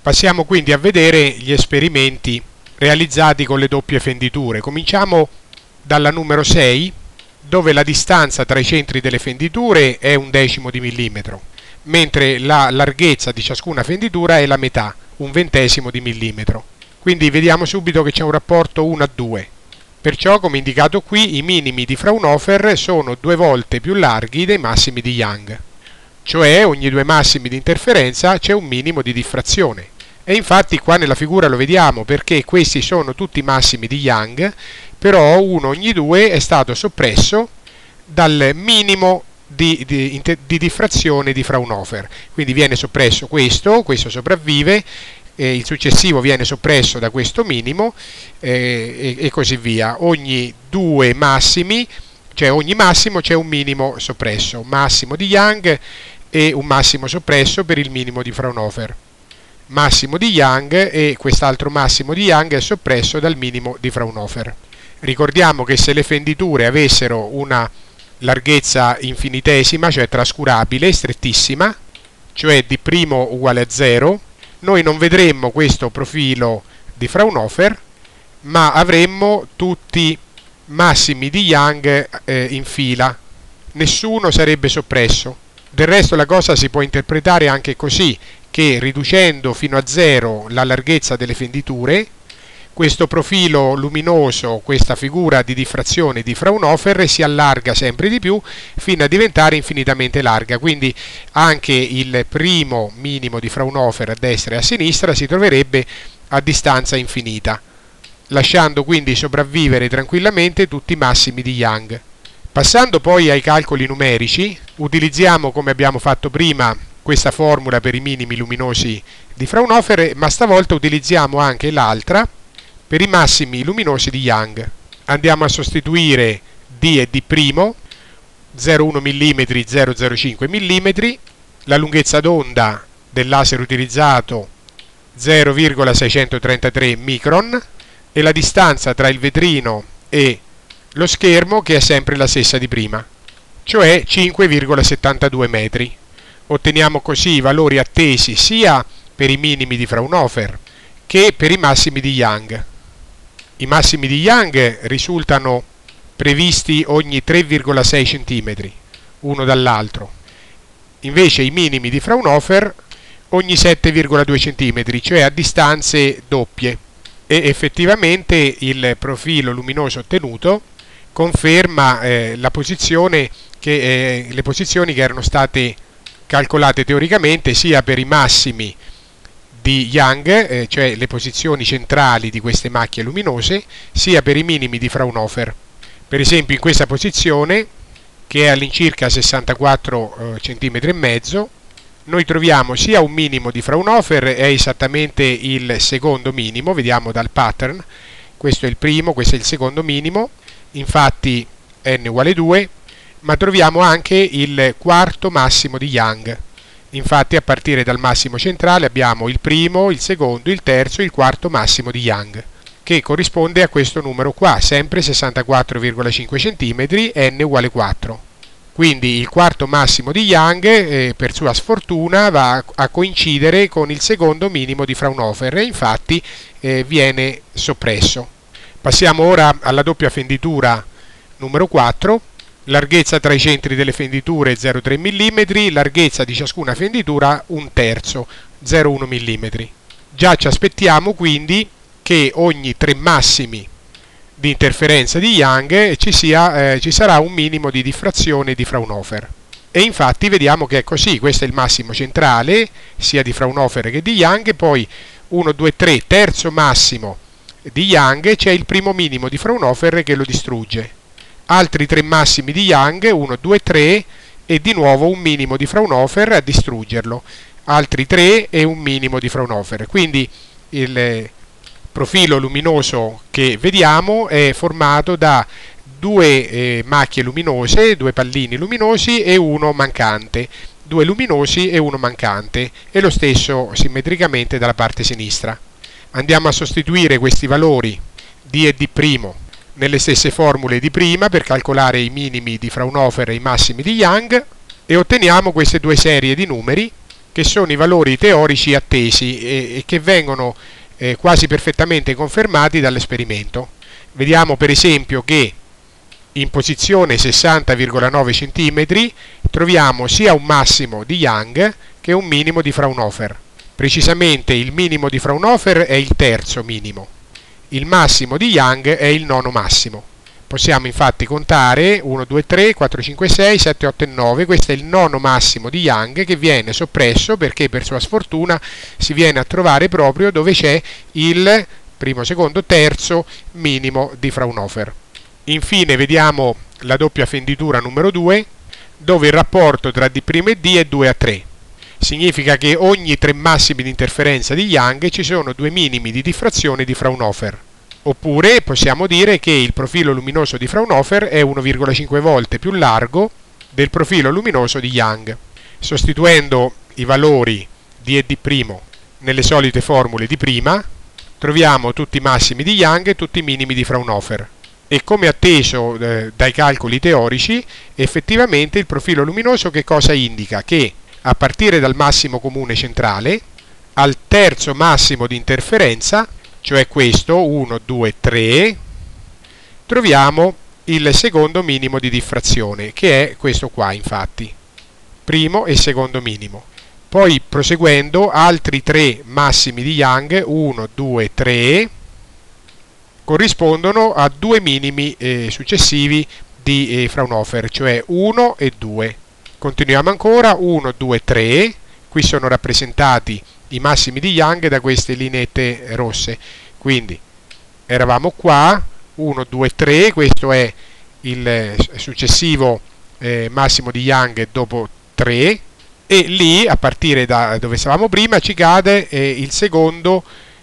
Passiamo quindi a vedere gli esperimenti realizzati con le doppie fenditure. Cominciamo dalla numero 6, dove la distanza tra i centri delle fenditure è 1/10 di millimetro, mentre la larghezza di ciascuna fenditura è la metà, 1/20 di millimetro. Quindi vediamo subito che c'è un rapporto 1 a 2. Perciò, come indicato qui, i minimi di Fraunhofer sono 2 volte più larghi dei massimi di Young. Cioè ogni 2 massimi di interferenza c'è un minimo di diffrazione. E infatti qua nella figura lo vediamo, perché questi sono tutti massimi di Young, però uno ogni 2 è stato soppresso dal minimo di diffrazione di Fraunhofer. Quindi viene soppresso questo sopravvive, il successivo viene soppresso da questo minimo e così via. Ogni 2 massimi, cioè ogni massimo c'è un minimo soppresso, un massimo di Young e un massimo soppresso per il minimo di Fraunhofer. Massimo di Young e quest'altro massimo di Young è soppresso dal minimo di Fraunhofer. Ricordiamo che se le fenditure avessero una larghezza infinitesima, cioè trascurabile, strettissima, cioè d' uguale a 0, noi non vedremmo questo profilo di Fraunhofer, ma avremmo tutti massimi di Young in fila. Nessuno sarebbe soppresso. Del resto la cosa si può interpretare anche così, che riducendo fino a 0 la larghezza delle fenditure, questo profilo luminoso, questa figura di diffrazione di Fraunhofer si allarga sempre di più fino a diventare infinitamente larga. Quindi anche il primo minimo di Fraunhofer a destra e a sinistra si troverebbe a distanza infinita, lasciando quindi sopravvivere tranquillamente tutti i massimi di Young. Passando poi ai calcoli numerici, utilizziamo, come abbiamo fatto prima, questa formula per i minimi luminosi di Fraunhofer, ma stavolta utilizziamo anche l'altra per i massimi luminosi di Young. Andiamo a sostituire D e D', 0,1 mm, 0,05 mm, la lunghezza d'onda del laser utilizzato 0,633 micron e la distanza tra il vetrino e lo schermo, che è sempre la stessa di prima, cioè 5,72 metri. Otteniamo così i valori attesi sia per i minimi di Fraunhofer che per i massimi di Young. I massimi di Young risultano previsti ogni 3,6 cm, uno dall'altro. Invece i minimi di Fraunhofer ogni 7,2 cm, cioè a distanze doppie. E effettivamente il profilo luminoso ottenuto conferma le posizioni che erano state calcolate teoricamente sia per i massimi di Young, cioè le posizioni centrali di queste macchie luminose, sia per i minimi di Fraunhofer. Per esempio in questa posizione, che è all'incirca 64 cm e mezzo, noi troviamo sia un minimo di Fraunhofer, è esattamente il secondo minimo, vediamo dal pattern, questo è il primo, questo è il secondo minimo, infatti n uguale 2, ma troviamo anche il quarto massimo di Young. Infatti a partire dal massimo centrale abbiamo il primo, il secondo, il terzo e il quarto massimo di Young, che corrisponde a questo numero qua, sempre 64,5 cm, n uguale 4. Quindi il quarto massimo di Young, per sua sfortuna, va a coincidere con il secondo minimo di Fraunhofer e infatti viene soppresso. Passiamo ora alla doppia fenditura numero 4. Larghezza tra i centri delle fenditure 0,3 mm, larghezza di ciascuna fenditura 1/3, 0,1 mm. Già ci aspettiamo quindi che ogni 3 massimi di interferenza di Young ci sarà un minimo di diffrazione di Fraunhofer. E infatti vediamo che è così, questo è il massimo centrale sia di Fraunhofer che di Young, poi 1, 2, 3, terzo massimo di Young, c'è il primo minimo di Fraunhofer che lo distrugge. Altri 3 massimi di Young, 1, 2, 3 e di nuovo un minimo di Fraunhofer a distruggerlo, altri 3 e un minimo di Fraunhofer. Quindi il profilo luminoso che vediamo è formato da 2 macchie luminose, 2 pallini luminosi e uno mancante, 2 luminosi e uno mancante, e lo stesso simmetricamente dalla parte sinistra. Andiamo a sostituire questi valori D e D' nelle stesse formule di prima per calcolare i minimi di Fraunhofer e i massimi di Young e otteniamo queste 2 serie di numeri che sono i valori teorici attesi e che vengono quasi perfettamente confermati dall'esperimento. Vediamo per esempio che in posizione 60,9 cm troviamo sia un massimo di Young che un minimo di Fraunhofer. Precisamente il minimo di Fraunhofer è il terzo minimo, il massimo di Young è il nono massimo. Possiamo infatti contare 1, 2, 3, 4, 5, 6, 7, 8 e 9, questo è il nono massimo di Young che viene soppresso perché per sua sfortuna si viene a trovare proprio dove c'è il primo, secondo, terzo minimo di Fraunhofer. Infine vediamo la doppia fenditura numero 2 dove il rapporto tra D' e D è 2 a 3. Significa che ogni 3 massimi di interferenza di Young ci sono 2 minimi di diffrazione di Fraunhofer. Oppure possiamo dire che il profilo luminoso di Fraunhofer è 1,5 volte più largo del profilo luminoso di Young. Sostituendo i valori di E D' nelle solite formule di prima, troviamo tutti i massimi di Young e tutti i minimi di Fraunhofer. E come atteso dai calcoli teorici, effettivamente il profilo luminoso che cosa indica? Che a partire dal massimo comune centrale, al terzo massimo di interferenza, cioè questo, 1, 2, 3, troviamo il secondo minimo di diffrazione, che è questo qua infatti, primo e secondo minimo. Poi proseguendo, altri 3 massimi di Young, 1, 2, 3, corrispondono a 2 minimi successivi di Fraunhofer, cioè 1 e 2. Continuiamo ancora, 1, 2, 3, qui sono rappresentati i massimi di Young da queste lineette rosse, quindi eravamo qua, 1, 2, 3, questo è il successivo massimo di Young dopo 3, e lì a partire da dove stavamo prima ci cade il secondo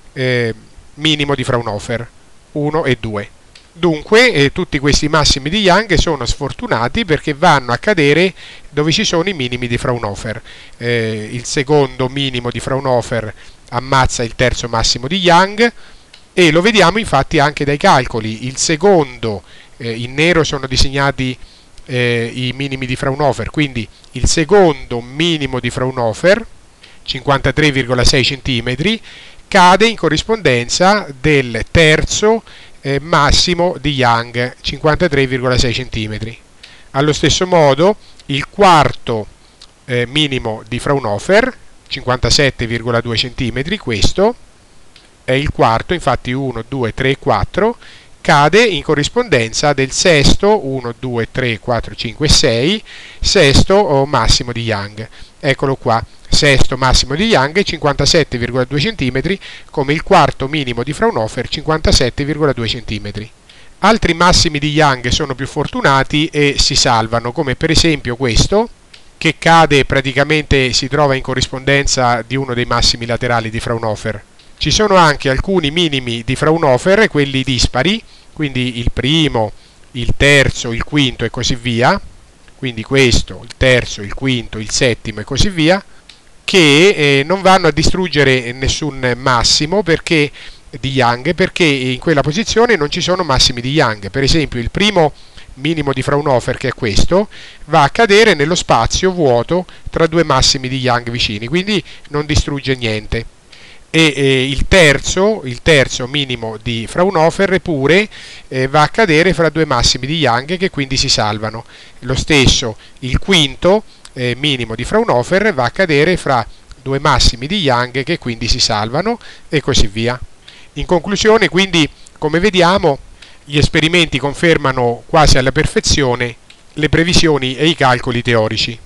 minimo di Fraunhofer, 1 e 2. Dunque tutti questi massimi di Young sono sfortunati perché vanno a cadere dove ci sono i minimi di Fraunhofer. Il secondo minimo di Fraunhofer ammazza il terzo massimo di Young e lo vediamo infatti anche dai calcoli. Il secondo, in nero sono disegnati i minimi di Fraunhofer, quindi il secondo minimo di Fraunhofer, 53,6 cm, cade in corrispondenza del terzo massimo di Young, 53,6 cm. Allo stesso modo il quarto minimo di Fraunhofer, 57,2 cm, questo è il quarto, infatti 1, 2, 3 e 4, cade in corrispondenza del sesto, 1, 2, 3, 4, 5, 6, sesto massimo di Young. Eccolo qua, sesto massimo di Young, 57,2 cm, come il quarto minimo di Fraunhofer, 57,2 cm. Altri massimi di Young sono più fortunati e si salvano, come per esempio questo, che cade praticamente, si trova in corrispondenza di uno dei massimi laterali di Fraunhofer. Ci sono anche alcuni minimi di Fraunhofer, quelli dispari, quindi il primo, il terzo, il quinto e così via, quindi questo, il terzo, il quinto, il settimo e così via, che non vanno a distruggere nessun massimo di Young, perché in quella posizione non ci sono massimi di Young. Per esempio il primo minimo di Fraunhofer, che è questo, va a cadere nello spazio vuoto tra 2 massimi di Young vicini, quindi non distrugge niente. E il terzo minimo di Fraunhofer pure va a cadere fra 2 massimi di Young che quindi si salvano. Lo stesso il quinto minimo di Fraunhofer va a cadere fra 2 massimi di Young che quindi si salvano e così via. In conclusione, quindi, come vediamo, gli esperimenti confermano quasi alla perfezione le previsioni e i calcoli teorici.